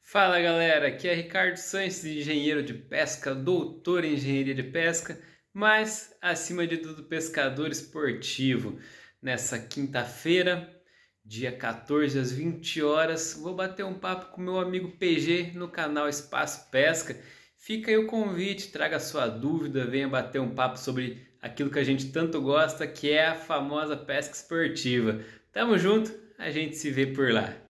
Fala galera, aqui é Ricardo Sanches, engenheiro de pesca, doutor em engenharia de pesca, mas acima de tudo pescador esportivo. Nessa quinta-feira, dia 14 às 20 horas, vou bater um papo com meu amigo PG no canal Espaço Pesca. Fica aí o convite, traga sua dúvida, venha bater um papo sobre aquilo que a gente tanto gosta, que é a famosa pesca esportiva. Tamo junto, a gente se vê por lá.